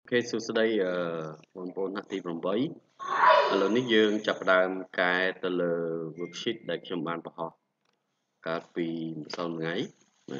Ok,សួស្តីបងប្អូនណាទី8ឥឡូវនេះយើងចាប់ផ្ដើមកែទៅលើ worksheet ដែលខ្ញុំបានបង្ហោះកាលពីម្សិលមិញណា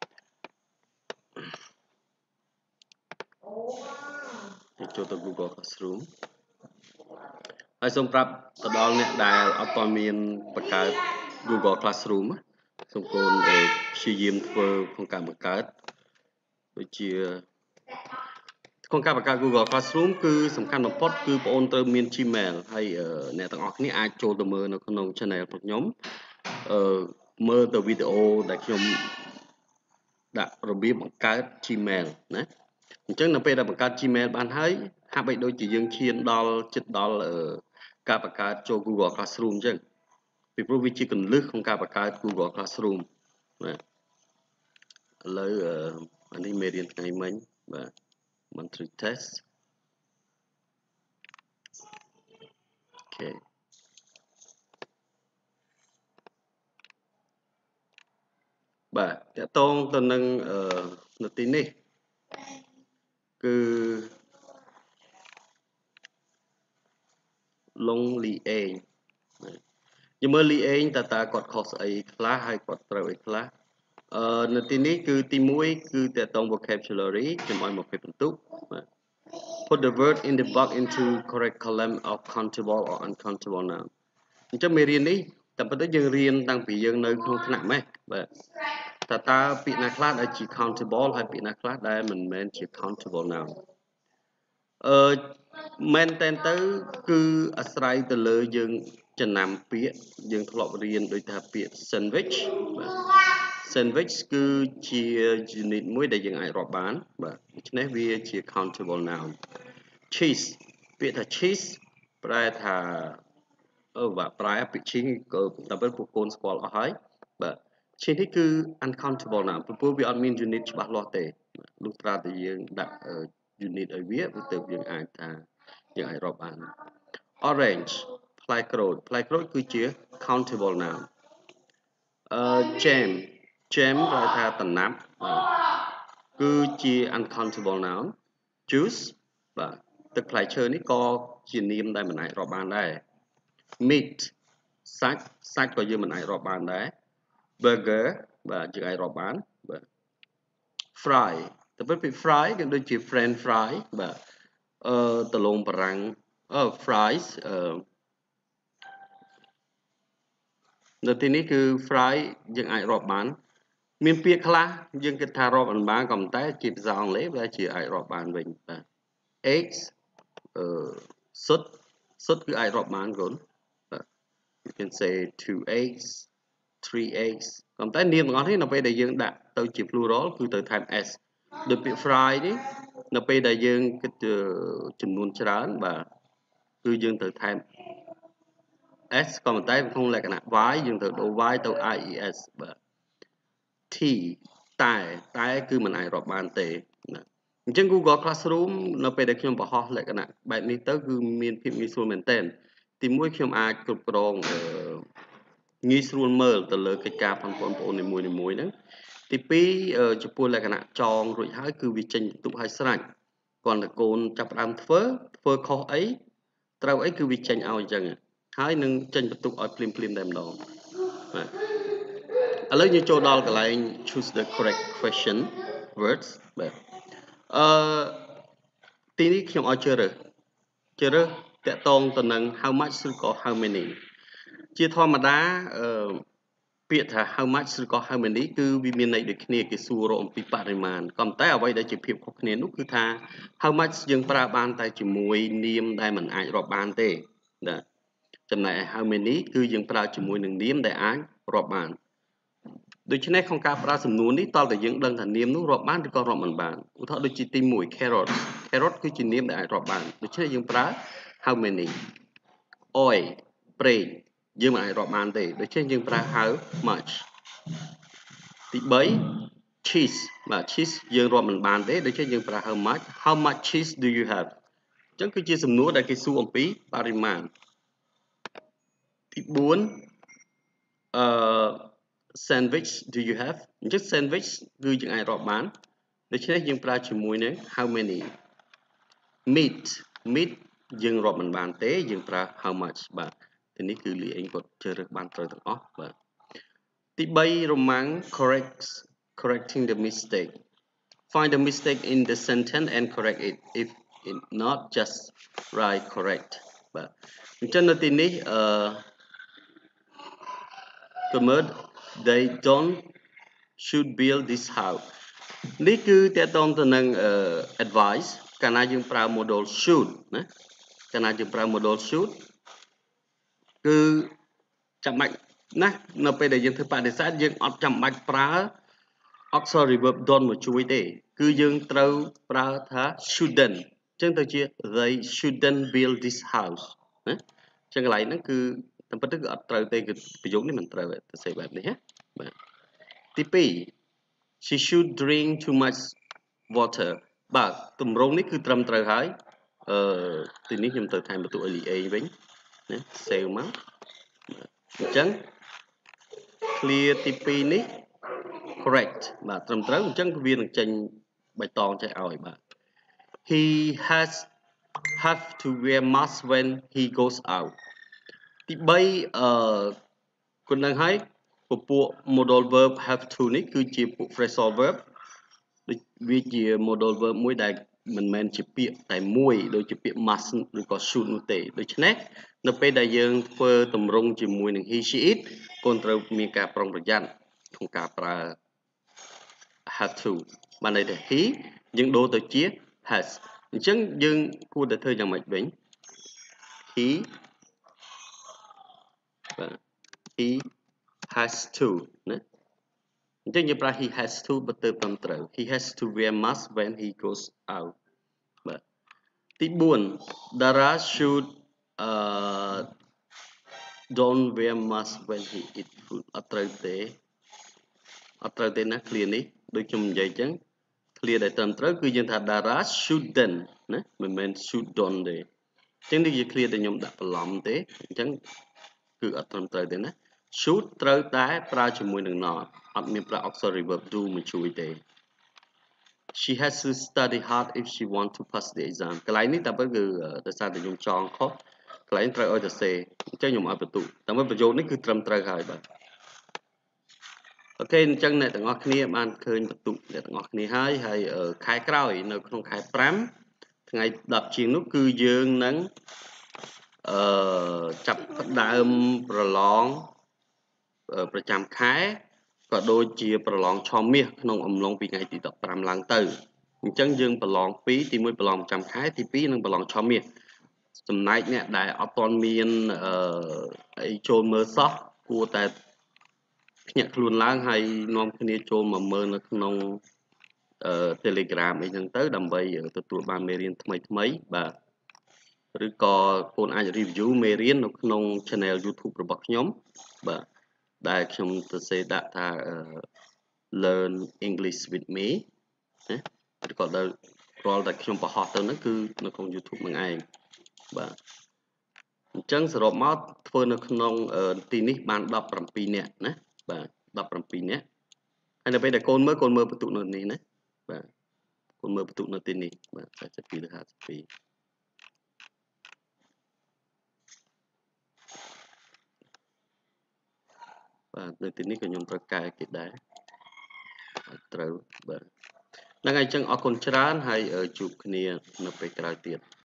ចូលទៅ Google Classroom ហើយសូមប្រាប់ទៅដល់អ្នកដែលអត់ទាន់មានបង្កើត Google Classroom សូមកូនព្យាយាមធ្វើក្នុងការបង្កើតដូចជាក្នុងការបង្កើត Google Classroom គឺសំខាន់បំផុតគឺបងប្អូនត្រូវមាន Gmail ហើយអ្នកទាំងអស់គ្នាអាចចូលទៅមើលនៅក្នុង channel របស់ខ្ញុំមើលទៅវីដេអូដែលខ្ញុំដាក់របៀបបង្កើត Gmail ណាអញ្ចឹងនៅពេលដែលបង្កើត Gmail បានហើយហាក់បីដូចជាយើងឈានដល់ចិត្តដល់ការបង្កើតចូល Google Classroom អញ្ចឹងពីព្រោះវាជាគន្លឹះក្នុងការបង្កើត Google Classroom បាទឥឡូវអានេះមេរៀនថ្ងៃមិញបាទ monthly test អូខេបាទតកតងទៅនឹងនៅទីនេះគឺលងលីអេងយើងមើលលីអេងតើគាត់ខុសស្អីខ្លះហើយគាត់ត្រូវអីខ្លះនៅទីនេះគឺទី1គឺតកតង vocabulary ខ្ញុំឲ្យ20បន្ទុកបាទ put the word in the box into correct column of countable or uncountable noun អញ្ចឹងមេរៀននេះតែប៉ុន្តែយើងរៀនតាំងពីយើងនៅក្នុងថ្នាក់ម៉េះបាទតើពាក្យណាខ្លះដែលជា countable ហើយពាក្យណាខ្លះដែលមិនមែនជា countable noun មែនតែនទៅគឺអាស្រ័យទៅលើយើងចំណាំពាក្យយើងធ្លាប់រៀនដូចថាពាក្យ sandwich បាទ sandwich គឺជា unit មួយដែលយើងអាចរាប់បានបាទដូច្នេះវាជា countable noun cheese ពាក្យថា cheese ប្រែថាបាទប្រែពាក្យ cheese ក៏តែពេលពួកកូនស្គាល់អស់ហើយបាទ cheese នេះគឺ uncountable noun ព្រោះវាអត់មាន unit ច្បាស់លាស់ទេលុះត្រាតែយើងដាក់ unit ឲ្យវាទើបយើងអាចថាយើងអាចរាប់បាន orange ផ្លែក្រូចគឺជា countable noun jam ប្រែថាតំណាប់គឺជា uncountable noun juice បាទទឹកផ្លែឈើនេះក៏ជានាមដែលមិនអាចរាប់បានដែរ meat សាច់ក៏យើងមិនអាចរាប់បានដែរ burger បាទយើងអាចរាប់បានបាទ fry តែពេលពី fry គឺដូចជា french fry បាទដលងបារាំងfries នៅទីនេះគឺ fry យើងអាចរាប់បានមានពាក្យខ្លះយើងគិតថារាប់មិនបានក៏ប៉ុន្តែជាភាសាអង់គ្លេសវាជាអាចរាប់បានវិញបាទ eggs សុទ្ធគឺអាចរាប់បានកូនបាទ you can say 2 eggs 3 eggs ក៏ប៉ុន្តែនាមទាំងអស់នេះនៅពេលដែលយើងដាក់ទៅជា plural គឺត្រូវថែម s ដូចពាក្យ fry នេះនៅពេលដែលយើងគិតចំនួនច្រើនបាទគឺយើងត្រូវថែម s ក៏ប៉ុន្តែក្នុងលក្ខណៈ y យើងត្រូវដូរ y ទៅ ies បាទ t តែគឺមិនអាចរាប់បានទេណាអញ្ចឹង Google Classroom នៅពេលដែលខ្ញុំបង្ហោះលក្ខណៈបែបនេះទៅគឺមានភាពងាយស្រួលមែនទែនទី1ខ្ញុំអាចគ្រប់គ្រងងាយស្រួលមើលទៅលើកិច្ចការបងប្អូននីមួយៗហ្នឹងទី2ចំពោះលក្ខណៈចងរួចហើយគឺវាចេញបន្ទុកឲ្យស្រេចគ្រាន់តែកូនចាប់ផ្ដើមធ្វើខុសអីត្រូវអីគឺវាចេញឲ្យអញ្ចឹងហើយនឹងចេញបន្ទុកឲ្យភ្លាមតែម្ដងបាទឥឡូវយើងចូលដល់កន្លែង choose the correct question words បាទទីនេះខ្ញុំឲ្យជ្រើសតាក់ទងទៅនឹង how much ឬក៏ how many ជាធម្មតាពាក្យថា how much ឬក៏ how many គឺវាមានន័យដូចគ្នាគេសួររកអំពីបរិមាណក៏ប៉ុន្តែអ្វីដែលជាភាពខុសគ្នានោះគឺថា how much យើងប្រើបានតែជាមួយនាមដែលមិនអាចរាប់បានទេណាចំណែក how many គឺយើងប្រើជាមួយនឹងនាមដែលអាចរាប់បានដូច្នេះក្នុងការប្រើសំណួរនេះតើតើយើងដឹងថានាមនោះរាប់បានឬក៏រាប់មិនបានឧទាហរណ៍ដូចជាទី1 carrot គឺជានាមដែលអាចរាប់បានដូច្នេះយើងប្រើ how many oil ប្រេងយើងមិនអាចរាប់បានទេដូច្នេះយើងប្រើ how much ទី3 cheese បាទ cheese យើងរាប់មិនបានទេដូច្នេះយើងប្រើ how much cheese do you have អញ្ចឹងគឺជាសំណួរដែលគេសួរអំពីបរិមាណទី4sandwich do you have អញ្ចឹង sandwich គឺយើងអាចរាប់បានដូច្នេះយើងប្រើជាមួយនឹង how many meet meet យើងរាប់មិនបានទេយើងប្រើ how much បាទទីនេះគឺលីអេងគាត់ជ្រើសរើសបានត្រូវទាំងអស់បាទទី3 Romang correcting the mistake find the mistake in the sentence and correct it if it not just write correct បាទអញ្ចឹងនៅទីនេះគឺមើល they don't should build this house នេះគឺតកតងទៅនឹងadvice កាលណាយើងប្រើ modal should ណាកាលណាយើងប្រើ modal should គឺចាំបាច់ណាស់នៅពេលដែលយើងធ្វើបដិសេធយើងអត់ចាំបាច់ប្រើ auxiliary verb don't មកជួយទេគឺយើងត្រូវប្រើថា shouldn't អញ្ចឹងទៅជា they shouldn't build this house ណាអញ្ចឹងកន្លែងហ្នឹងគឺតាមពិតទៅគឺអត់ត្រូវទេគឺប្រយោគនេះមិនត្រូវទៅសេបែបនេះណាបាទទី2 she should drink too much water បាទទម្រង់នេះគឺត្រឹមត្រូវហើយទីនេះខ្ញុំត្រូវថែមបន្ទុក LEA វិញណា save មកអញ្ចឹង clear ទី2នេះ correct បាទត្រឹមត្រូវអញ្ចឹងវានឹងចេញបៃតងចេះឲ្យបាទ he has have to wear mask when he goes out ទី3គុណនឹងឲ្យពពួក modal verb have to នេះគឺជាពួក phrasal verb ដូចវាជា modal verb មួយដែលមិនមែនជាពាក្យតែមួយដូចជាពាក្យ must ឬក៏ should នោះទេដូច្នេះនៅពេលដែលយើងធ្វើទម្រង់ជាមួយនឹង he she it កូនត្រូវមានការប្រុងប្រយ័ត្នក្នុងការប្រើ have to បានន័យថា he យើងដូរទៅជា has អញ្ចឹងយើងគួរតែធ្វើយ៉ាងម៉េចវិញ he បាទ he has to ណាអញ្ចឹងយើងប្រើ he has to បើទៅត្រឹមត្រូវ he has to wear mask when he goes out បាទទី4 Dara should don't wear mask when he eat food អត់ត្រូវទេណា clear នេះដូចខ្ញុំនិយាយអញ្ចឹង clear ដែលត្រឹមត្រូវគឺយើងថា Dara shouldn't ណាមិនមែន should don't ទេអញ្ចឹងនេះជា clear ដែលខ្ញុំដាក់បន្លំទេអញ្ចឹងគឺអត់ត្រឹមត្រូវទេណា should ត្រូវតែប្រើជាមួយនឹង not អត់មានប្រើ auxiliary verb do មកជួយទេ she has to study hard if she want to pass the exam កន្លែងនេះតែបើគឺដោយសារតែខ្ញុំចងខុសកន្លែងត្រូវឲ្យទៅសេអញ្ចឹងខ្ញុំឲ្យបន្ទុកតែមើលប្រយោគនេះគឺត្រឹមត្រូវហើយបាទអូខេអញ្ចឹងអ្នកទាំងអស់គ្នាបានឃើញបន្ទុកអ្នកទាំងអស់គ្នាហើយខែក្រោយនៅក្នុងខែ5ថ្ងៃ10ជាងនោះគឺយើងនឹងចាប់ផ្ដើមប្រឡងប្រចាំខែក៏ដូចជាប្រឡងឆមាសក្នុងអំឡុងពីថ្ងៃទី15ឡើងទៅអញ្ចឹងយើងប្រឡង2ទី1ប្រឡងប្រចាំខែទី2នឹងប្រឡងឆមាសចំណែកអ្នកដែលអត់ទាន់មានអីចូលមើលសោះគួរតែភ្ញាក់ខ្លួនឡើងហើយនាំគ្នាចូលមកមើលនៅក្នុងTelegram អីចឹងទៅដើម្បីទទួលបានមេរៀនថ្មីបាទឬក៏កូនអាច review មេរៀននៅក្នុង channel YouTube របស់ខ្ញុំបាទដែលខ្ញុំសរសេរដាក់ថា learn English with me ណាឬក៏ដល់រាល់តែខ្ញុំបង្ហោះទៅហ្នឹងគឺនៅក្នុង YouTube នឹងឯងបាទអញ្ចឹងសរុបមកធ្វើនៅក្នុងទីនេះបាន17នាក់ណាបាទ17នាក់ហើយនៅពេលដែលកូនមើលបន្ទុកនៅនេះណាបាទកូនមើលបន្ទុកនៅទីនេះបាទ42ទៅ52បាទនៅទីនេះក៏ខ្ញុំត្រូវកែគេដែរត្រូវបាទហ្នឹងហើយអញ្ចឹងអរគុណច្រើនហើយជួបគ្នានៅពេលក្រោយទៀត